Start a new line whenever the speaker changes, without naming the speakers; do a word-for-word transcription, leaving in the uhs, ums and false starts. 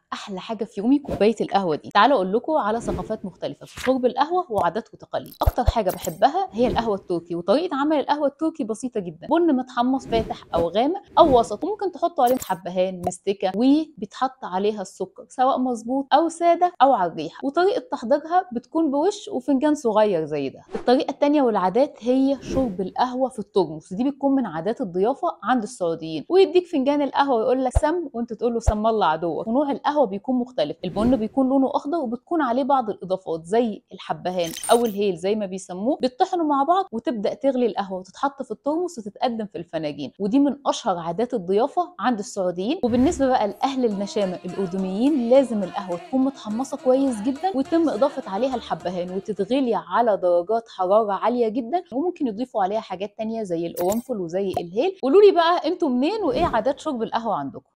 احلى حاجه في يومي كوبايه القهوه دي. تعالوا اقول لكم على ثقافات مختلفه في شرب القهوه وعادات وتقاليد. اكتر حاجه بحبها هي القهوه التركي، وطريقه عمل القهوه التركي بسيطه جدا. بن متحمص فاتح او غامق او وسط، وممكن تحطوا عليه حبهان مستكه، وبيتحط عليها السكر سواء مظبوط او ساده او على الريحه. وطريقه تحضيرها بتكون بوش وفنجان صغير زي ده. الطريقه الثانيه والعادات هي شرب القهوه في الترمس، ودي بتكون من عادات الضيافه عند السعوديين. ويديك فنجان القهوه ويقول لك سم، وانت تقول له سم الله عدوك. ونوع القهوه بيكون مختلف، البن بيكون لونه اخضر وبتكون عليه بعض الاضافات زي الحبهان او الهيل زي ما بيسموه، بيطحنوا مع بعض وتبدا تغلي القهوه وتتحط في الترمس وتتقدم في الفناجين. ودي من اشهر عادات الضيافه عند السعوديين. وبالنسبه بقى لاهل المشامه الاردنيين، لازم القهوه تكون متحمصه كويس جدا ويتم اضافه عليها الحبهان وتتغلي على درجات حراره عاليه جدا، وممكن يضيفوا عليها حاجات تانية زي القرنفل وزي الهيل. قولوا لي بقى انتوا منين وايه عادات شرب القهوه عندكم؟